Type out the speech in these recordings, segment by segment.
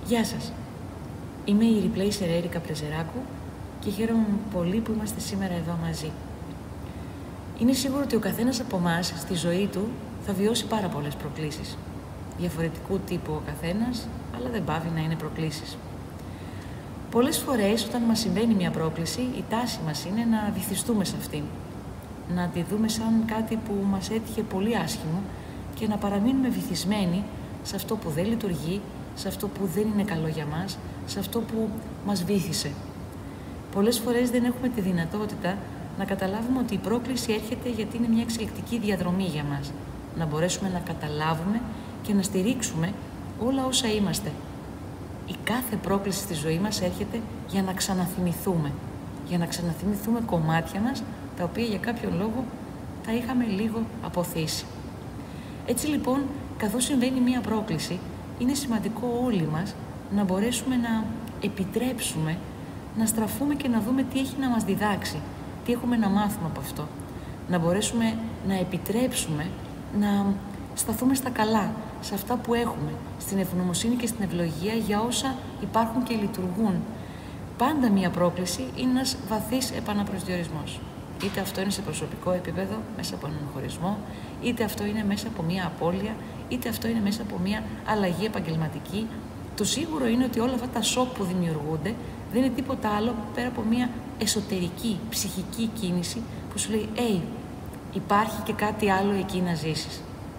Γεια σας. Είμαι η Replacer Έρικα Πρεζεράκου και χαίρομαι πολύ που είμαστε σήμερα εδώ μαζί. Είναι σίγουρο ότι ο καθένας από εμάς στη ζωή του θα βιώσει πάρα πολλές προκλήσεις. Διαφορετικού τύπου ο καθένας, αλλά δεν πάβει να είναι προκλήσεις. Πολλές φορές όταν μας συμβαίνει μια πρόκληση, η τάση μας είναι να βυθιστούμε σε αυτήν. Να τη δούμε σαν κάτι που μας έτυχε πολύ άσχημο και να παραμείνουμε βυθισμένοι σε αυτό που δεν λειτουργεί, σε αυτό που δεν είναι καλό για μας, σε αυτό που μας βύθισε. Πολλές φορές δεν έχουμε τη δυνατότητα να καταλάβουμε ότι η πρόκληση έρχεται γιατί είναι μια εξελικτική διαδρομή για μας. Να μπορέσουμε να καταλάβουμε και να στηρίξουμε όλα όσα είμαστε. Η κάθε πρόκληση στη ζωή μας έρχεται για να ξαναθυμηθούμε. Για να ξαναθυμηθούμε κομμάτια μας, τα οποία για κάποιον λόγο τα είχαμε λίγο αποθήσει. Έτσι λοιπόν, καθώς συμβαίνει μια πρόκληση, είναι σημαντικό όλοι μας να μπορέσουμε να επιτρέψουμε, να στραφούμε και να δούμε τι έχει να μας διδάξει, τι έχουμε να μάθουμε από αυτό. Να μπορέσουμε να επιτρέψουμε να σταθούμε στα καλά, σε αυτά που έχουμε, στην ευγνωμοσύνη και στην ευλογία για όσα υπάρχουν και λειτουργούν. Πάντα μια πρόκληση είναι ένας βαθύς επαναπροσδιορισμός. Είτε αυτό είναι σε προσωπικό επίπεδο, μέσα από έναν χωρισμό, είτε αυτό είναι μέσα από μια απώλεια, είτε αυτό είναι μέσα από μια αλλαγή επαγγελματική. Το σίγουρο είναι ότι όλα αυτά τα σοκ που δημιουργούνται δεν είναι τίποτα άλλο πέρα από μια εσωτερική, ψυχική κίνηση που σου λέει «Hey, υπάρχει και κάτι άλλο εκεί να ζήσεις».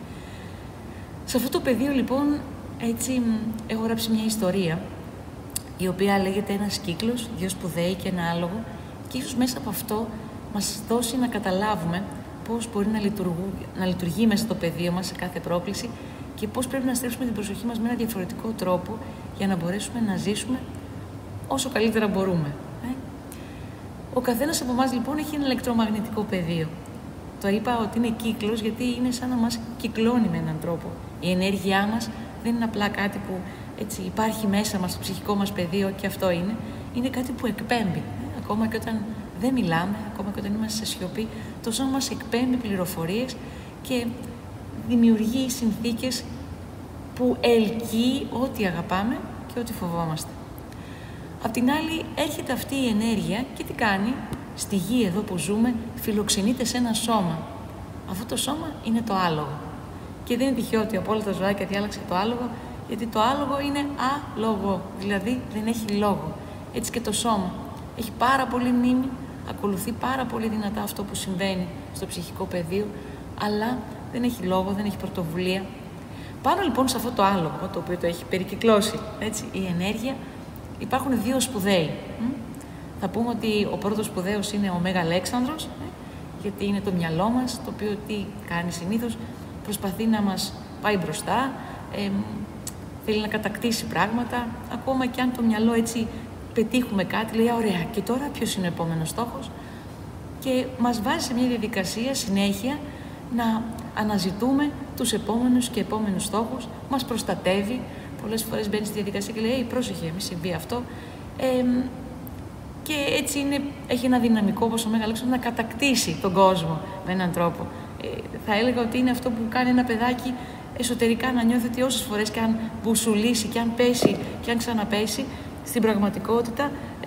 Σε αυτό το πεδίο λοιπόν έτσι έχω γράψει μια ιστορία η οποία λέγεται «Ένας κύκλος, δύο σπουδαίοι και ένα άλογο» και ίσως μέσα από αυτό μας δώσει να καταλάβουμε πώς μπορεί να λειτουργεί μέσα το πεδίο μας σε κάθε πρόκληση και πώς πρέπει να στρέψουμε την προσοχή μας με ένα διαφορετικό τρόπο για να μπορέσουμε να ζήσουμε όσο καλύτερα μπορούμε. Ο καθένας από εμάς λοιπόν έχει ένα ηλεκτρομαγνητικό πεδίο. Το είπα ότι είναι κύκλος γιατί είναι σαν να μας κυκλώνει με έναν τρόπο. Η ενέργειά μας δεν είναι απλά κάτι που έτσι υπάρχει μέσα μας στο ψυχικό μας πεδίο και αυτό είναι. Είναι κάτι που εκπέμπει. Ακόμα και όταν δεν μιλάμε, ακόμα και όταν είμαστε σε σιωπή, το σώμα μας εκπέμπει πληροφορίες και δημιουργεί συνθήκες που ελκύει ό,τι αγαπάμε και ό,τι φοβόμαστε. Απ' την άλλη έρχεται αυτή η ενέργεια και τι κάνει? Στη γη εδώ που ζούμε φιλοξενείται σε ένα σώμα. Αυτό το σώμα είναι το άλογο. Και δεν είναι τυχαίο ότι από όλα τα ζωάκια διάλεξε το άλογο, γιατί το άλογο είναι άλογο, δηλαδή δεν έχει λόγο. Έτσι και το σώμα. Έχει πάρα πολύ μνήμη, ακολουθεί πάρα πολύ δυνατά αυτό που συμβαίνει στο ψυχικό πεδίο, αλλά δεν έχει λόγο, δεν έχει πρωτοβουλία. Πάνω λοιπόν σε αυτό το άλογο, το οποίο το έχει περικυκλώσει έτσι, η ενέργεια, υπάρχουν δύο σπουδαίοι. Θα πούμε ότι ο πρώτος σπουδαίος είναι ο Μέγα Αλέξανδρος, γιατί είναι το μυαλό μας, το οποίο τι κάνει συνήθως, προσπαθεί να μας πάει μπροστά, θέλει να κατακτήσει πράγματα, ακόμα και αν το μυαλό έτσι πετύχουμε κάτι, λέει ωραία, και τώρα ποιος είναι ο επόμενος στόχος? Και μας βάζει σε μια διαδικασία συνέχεια να αναζητούμε τους επόμενους και επόμενους στόχους, μας προστατεύει, πολλές φορές μπαίνει στη διαδικασία και λέει πρόσεχε, μη συμβεί αυτό. Και έτσι έχει ένα δυναμικό όπως ο Μέγα Αλέξανδρος να κατακτήσει τον κόσμο με έναν τρόπο. Θα έλεγα ότι είναι αυτό που κάνει ένα παιδάκι εσωτερικά να νιώθει ότι όσες φορές και αν μπουσουλήσει και αν πέσει και αν ξαναπέσει, στην πραγματικότητα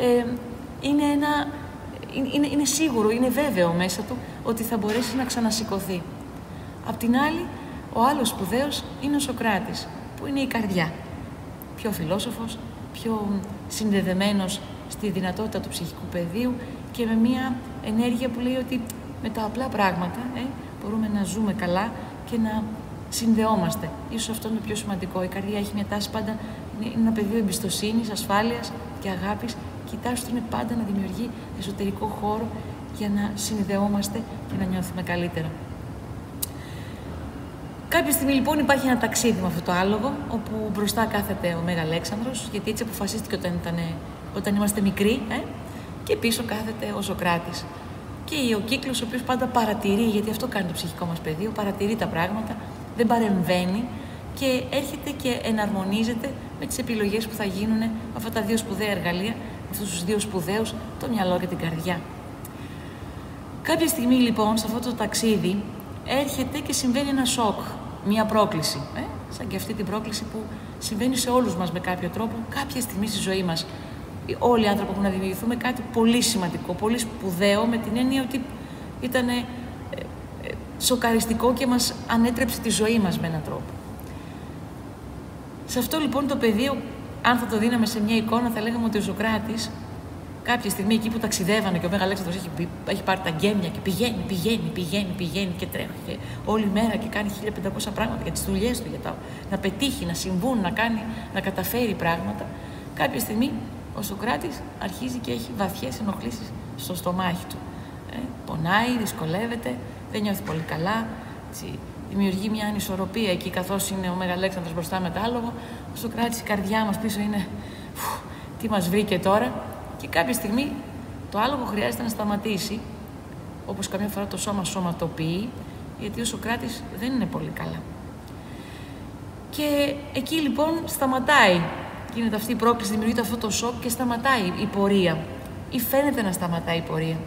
είναι σίγουρο, είναι βέβαιο μέσα του ότι θα μπορέσει να ξανασηκωθεί. Απ' την άλλη, ο άλλος σπουδαίος είναι ο Σωκράτης, που είναι η καρδιά. Πιο φιλόσοφος, πιο συνδεδεμένος στη δυνατότητα του ψυχικού πεδίου και με μια ενέργεια που λέει ότι με τα απλά πράγματα μπορούμε να ζούμε καλά και να συνδεόμαστε. Ίσως αυτό είναι το πιο σημαντικό. Η καρδιά έχει μια τάση πάντα, είναι ένα πεδίο εμπιστοσύνης, ασφάλειας και αγάπης και η τάση του είναι πάντα να δημιουργεί εσωτερικό χώρο για να συνδεόμαστε και να νιώθουμε καλύτερα. Κάποια στιγμή λοιπόν υπάρχει ένα ταξίδι με αυτό το άλογο, όπου μπροστά κάθεται ο Μέγα Αλέξανδρος, γιατί έτσι αποφασίστηκε όταν είμαστε μικροί, και πίσω κάθεται ο Σωκράτης. Και ο κύκλος, ο οποίος πάντα παρατηρεί, γιατί αυτό κάνει το ψυχικό μας πεδίο, παρατηρεί τα πράγματα, δεν παρεμβαίνει και έρχεται και εναρμονίζεται με τις επιλογές που θα γίνουν με αυτά τα δύο σπουδαία εργαλεία, με αυτούς τους δύο σπουδαίους, το μυαλό και την καρδιά. Κάποια στιγμή λοιπόν, σε αυτό το ταξίδι, έρχεται και συμβαίνει ένα σοκ, μια πρόκληση. σαν και αυτή την πρόκληση που συμβαίνει σε όλους μας με κάποιο τρόπο, κάποια στιγμή στη ζωή μας. Όλοι οι άνθρωποι έχουν να δημιουργηθούμε κάτι πολύ σημαντικό, πολύ σπουδαίο, με την έννοια ότι ήταν σοκαριστικό και μας ανέτρεψε τη ζωή μας με έναν τρόπο. Σε αυτό λοιπόν το πεδίο, αν θα το δίναμε σε μια εικόνα, θα λέγαμε ότι ο Σωκράτης, κάποια στιγμή εκεί που ταξιδεύανε και ο Μέγα Αλέξανδρος έχει πάρει τα γκέμια και πηγαίνει και τρέχει όλη μέρα και κάνει 1500 πράγματα για τις δουλειές του, να πετύχει, να συμβούν, να καταφέρει πράγματα. Κάποια στιγμή ο Σωκράτης αρχίζει και έχει βαθιές ενοχλήσεις στο στομάχι του. Πονάει, δυσκολεύεται, δεν νιώθει πολύ καλά, δημιουργεί μια ανισορροπία εκεί, καθώς είναι ο Μέγα Αλέξανδρος μπροστά με το άλογο. Ο Σωκράτης, η καρδιά μας πίσω είναι τι μας βρήκε τώρα. Και κάποια στιγμή το άλογο χρειάζεται να σταματήσει, όπως καμιά φορά το σώμα σωματοποιεί, γιατί ο Σωκράτης δεν είναι πολύ καλά. Και εκεί λοιπόν σταματάει, γίνεται αυτή η πρόκληση, δημιουργείται αυτό το σοκ και σταματάει η πορεία, ή φαίνεται να σταματάει η πορεία.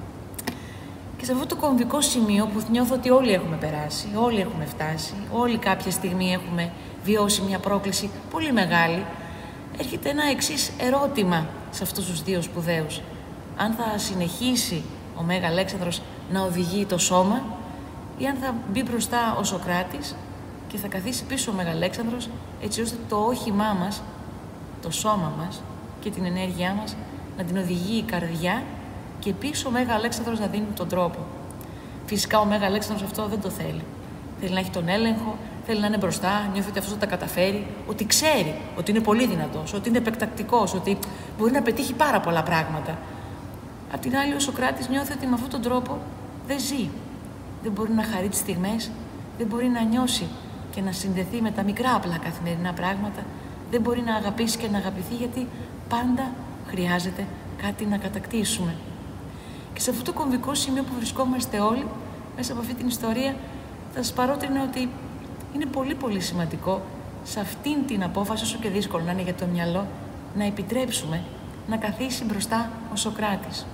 Και σε αυτό το κομβικό σημείο που νιώθω ότι όλοι έχουμε περάσει, όλοι έχουμε φτάσει, όλοι κάποια στιγμή έχουμε βιώσει μια πρόκληση πολύ μεγάλη, έρχεται ένα εξής ερώτημα σε αυτούς τους δύο σπουδαίους. Αν θα συνεχίσει ο Μέγα Αλέξανδρος να οδηγεί το σώμα ή αν θα μπει μπροστά ο Σωκράτης και θα καθίσει πίσω ο Μέγα Αλέξανδρος, έτσι ώστε το όχημά μας, το σώμα μας και την ενέργειά μας να την οδηγεί η καρδιά και πίσω ο Μέγα Αλέξανδρος να δίνει τον τρόπο. Φυσικά ο Μέγα Αλέξανδρος αυτό δεν το θέλει. Θέλει να έχει τον έλεγχο, θέλει να είναι μπροστά, νιώθει ότι αυτό θα τα καταφέρει, ότι ξέρει ότι είναι πολύ δυνατός, ότι είναι επεκτακτικός, ότι μπορεί να πετύχει πάρα πολλά πράγματα. Απ' την άλλη, ο Σωκράτης νιώθει ότι με αυτόν τον τρόπο δεν ζει. Δεν μπορεί να χαρεί τις στιγμές, δεν μπορεί να νιώσει και να συνδεθεί με τα μικρά απλά καθημερινά πράγματα, δεν μπορεί να αγαπήσει και να αγαπηθεί, γιατί πάντα χρειάζεται κάτι να κατακτήσουμε. Και σε αυτό το κομβικό σημείο που βρισκόμαστε όλοι, μέσα από αυτή την ιστορία, θα σας παρότρινα ότι είναι πολύ πολύ σημαντικό σε αυτήν την απόφαση, όσο και δύσκολο να είναι για το μυαλό, να επιτρέψουμε να καθίσει μπροστά ο Σωκράτης.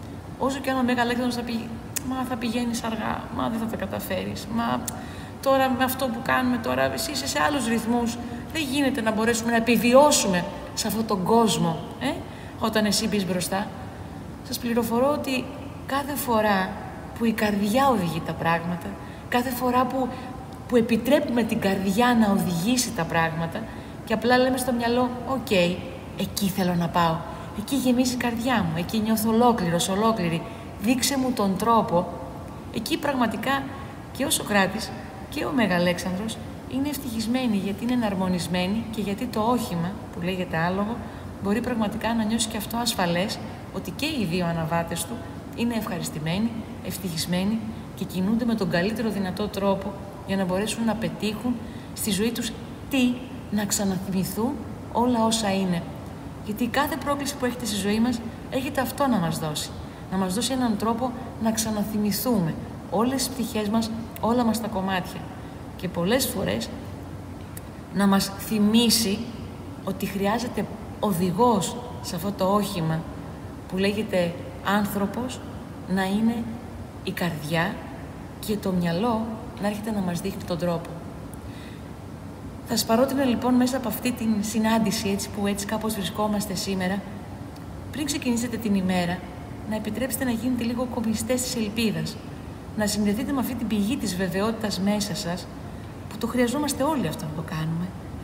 Όσο και αν ο Μέγα Αλέξανδρος θα πει «Μα θα πηγαίνεις αργά, μα δεν θα τα καταφέρεις, μα τώρα με αυτό που κάνουμε τώρα, εσύ είσαι σε άλλους ρυθμούς, δεν γίνεται να μπορέσουμε να επιβιώσουμε σε αυτόν τον κόσμο, όταν εσύ μπεις μπροστά». Σας πληροφορώ ότι κάθε φορά που η καρδιά οδηγεί τα πράγματα, κάθε φορά που επιτρέπουμε την καρδιά να οδηγήσει τα πράγματα και απλά λέμε στο μυαλό «ΟΚ, εκεί θέλω να πάω, εκεί γεμίζει η καρδιά μου, εκεί νιώθω ολόκληρος, ολόκληρη, δείξε μου τον τρόπο», εκεί πραγματικά και ο Σωκράτης και ο Μέγα Αλέξανδρος είναι ευτυχισμένοι, γιατί είναι εναρμονισμένοι και γιατί το όχημα που λέγεται άλογο μπορεί πραγματικά να νιώσει και αυτό ασφαλές, ότι και οι δύο αναβάτες του είναι ευχαριστημένοι, ευτυχισμένοι και κινούνται με τον καλύτερο δυνατό τρόπο για να μπορέσουν να πετύχουν στη ζωή τους να ξαναθυμηθούν όλα όσα είναι. Γιατί κάθε πρόκληση που έχετε στη ζωή μας έχετε αυτό να μας δώσει. Να μας δώσει έναν τρόπο να ξαναθυμηθούμε όλες τις πτυχές μας, όλα μας τα κομμάτια. Και πολλές φορές να μας θυμίσει ότι χρειάζεται οδηγός σε αυτό το όχημα που λέγεται άνθρωπος, να είναι η καρδιά και το μυαλό να έρχεται να μας δείχνει τον τρόπο. Θα σας παρότρινα λοιπόν μέσα από αυτή την συνάντηση, έτσι που έτσι κάπως βρισκόμαστε σήμερα, πριν ξεκινήσετε την ημέρα, να επιτρέψετε να γίνετε λίγο κομιστές της ελπίδας, να συνδεθείτε με αυτή την πηγή της βεβαιότητας μέσα σας, που το χρειαζόμαστε όλοι αυτό να το κάνουμε.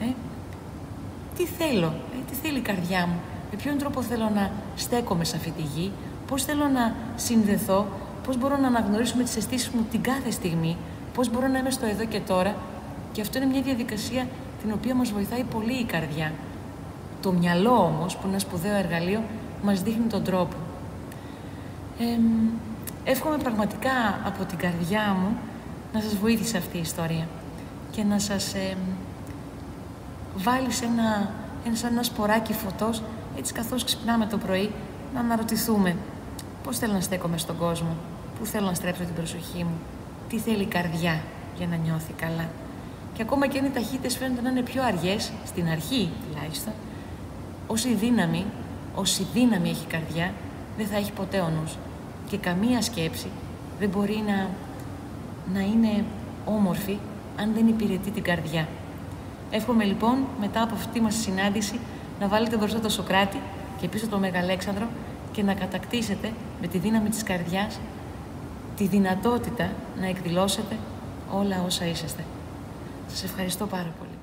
Τι θέλω, τι θέλει η καρδιά μου, με ποιον τρόπο θέλω να στέκομαι σε αυτή τη γη, πώς θέλω να συνδεθώ, πώς μπορώ να αναγνωρίσω με τις αισθήσεις μου την κάθε στιγμή, πώς μπορώ να είμαι στο εδώ και τώρα. Και αυτό είναι μια διαδικασία την οποία μας βοηθάει πολύ η καρδιά. Το μυαλό όμως, που είναι ένα σπουδαίο εργαλείο, μας δείχνει τον τρόπο. Εύχομαι πραγματικά από την καρδιά μου να σας βοήθησε αυτή η ιστορία και να σας βάλει σε ένα σποράκι φωτός, έτσι καθώς ξυπνάμε το πρωί, να αναρωτηθούμε πώς θέλω να στέκομαι στον κόσμο, πού θέλω να στρέψω την προσοχή μου, τι θέλει η καρδιά για να νιώθει καλά. Και ακόμα και αν οι ταχύτητες φαίνονται να είναι πιο αργές, στην αρχή τουλάχιστον, όση δύναμη έχει η καρδιά, δεν θα έχει ποτέ ο νους. Και καμία σκέψη δεν μπορεί να είναι όμορφη αν δεν υπηρετεί την καρδιά. Εύχομαι λοιπόν μετά από αυτή μας τη συνάντηση να βάλετε μπροστά τον Σωκράτη και πίσω τον Μεγαλέξανδρο και να κατακτήσετε με τη δύναμη της καρδιάς τη δυνατότητα να εκδηλώσετε όλα όσα είσαστε. Σας ευχαριστώ πάρα πολύ.